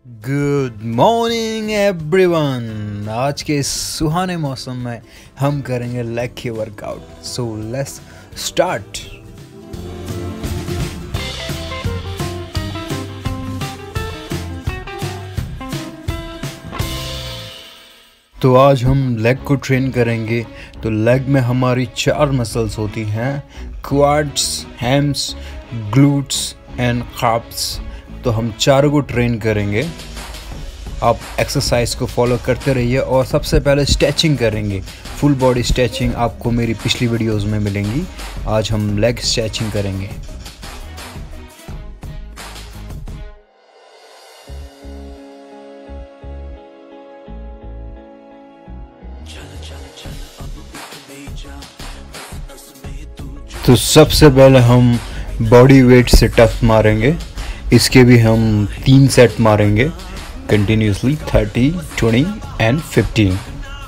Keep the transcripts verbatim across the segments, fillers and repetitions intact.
Good morning everyone. आज के इस सुहाने मौसम में हम करेंगे लेग की वर्कआउट। So let's start. तो आज हम लेग को ट्रेन करेंगे। तो लेग में हमारी चार मसल्स होती हैं, quads, hams, glutes and calves. तो हम चारों को ट्रेन करेंगे। आप एक्सरसाइज को फॉलो करते रहिए और सबसे पहले स्ट्रेचिंग करेंगे। फुल बॉडी स्ट्रेचिंग आपको मेरी पिछली वीडियोस में मिलेंगी। आज हम लेग स्ट्रेचिंग करेंगे। तो सबसे पहले हम बॉडी वेट से टफ मारेंगे। इसके भी हम तीन सेट मारेंगे continuously, thirty, twenty and fifteen.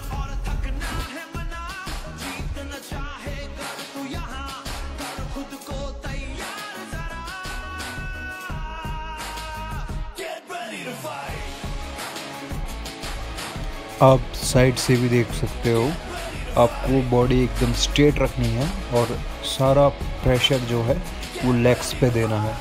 आप साइड से भी देख सकते हो। आपको बॉडी एकदम स्ट्रेट रखनी है और सारा प्रेशर जो है वो लेग्स पे देना है।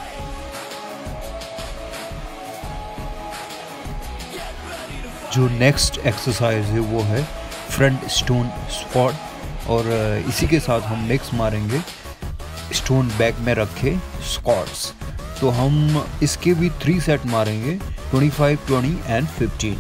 जो नेक्स्ट एक्सरसाइज है वो है फ्रंट स्टोन स्क्वाट और इसी के साथ हम नेक्स्ट मारेंगे स्टोन बैक में रखे स्क्वाट्स। तो हम इसके भी थ्री सेट मारेंगे, twenty five, twenty and fifteen.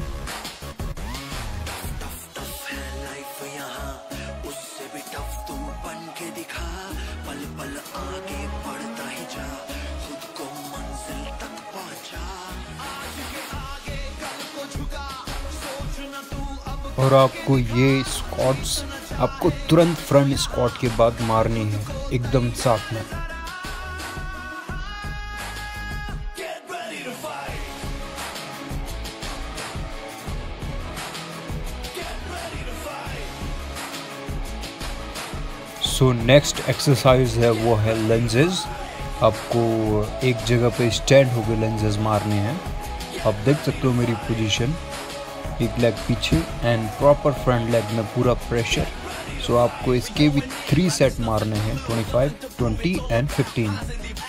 और आपको ये स्क्वाट्स आपको तुरंत फ्रंट स्क्वाट के बाद मारनी है, एकदम साथ में। सो नेक्स्ट एक्सरसाइज है वो है लंजेस। आपको एक जगह पे स्टैंड होकर लंजेस मारने हैं। आप देख सकते हो मेरी पोजीशन, एक लेग पीछे एंड प्रॉपर फ्रंट लेग में पूरा प्रेशर। सो so, आपको इसके भी थ्री सेट मारने हैं, twenty five, twenty and fifteen.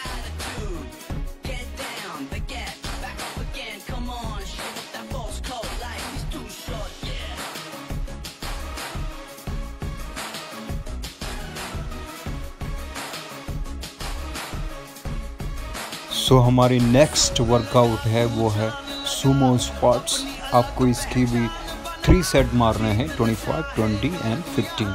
So so, हमारी नेक्स्ट वर्कआउट है वो है सुमो स्क्वाट्स। आपको इसकी भी थ्री सेट मारने हैं, twenty five, twenty and fifteen.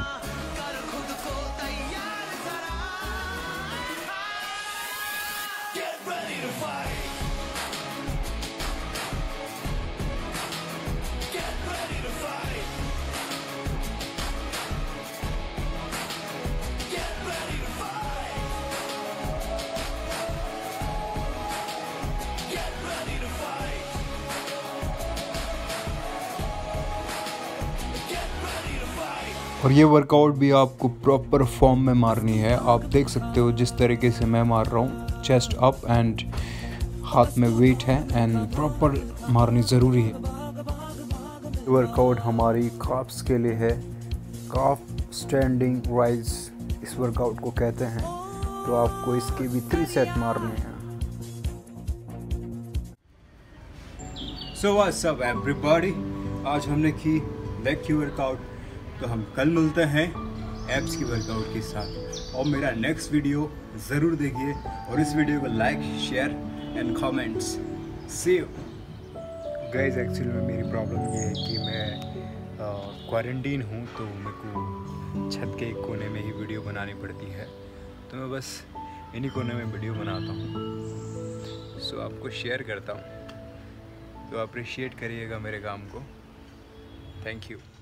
और ये वर्कआउट भी आपको प्रॉपर फॉर्म में मारनी है। आप देख सकते हो जिस तरीके से मैं मार रहा हूँ, चेस्ट अप एंड हाथ में वेट है एंड प्रॉपर मारनी ज़रूरी है। वर्कआउट हमारी काफ्स के लिए है, काफ स्टैंडिंग राइज इस वर्कआउट को कहते हैं। तो आपको इसके भी थ्री सेट मारने हैं। सो व्हाट्स अप एवरीबॉडी, आज हमने की लेग की वर्कआउट। तो हम कल मिलते हैं एब्स की वर्कआउट के साथ। और मेरा नेक्स्ट वीडियो ज़रूर देखिए और इस वीडियो को like, share and comments. See you guys. Actually में मेरी प्रॉब्लम ये है कि मैं क्वारंटीन हूँ, तो मेरे को छत के एक कोने में ही वीडियो बनानी पड़ती है। तो मैं बस इन्हीं कोने में वीडियो बनाता हूँ। सो आपको शेयर करता हूँ, तो अप्रिशिएट करिएगा मेरे काम को। Thank you.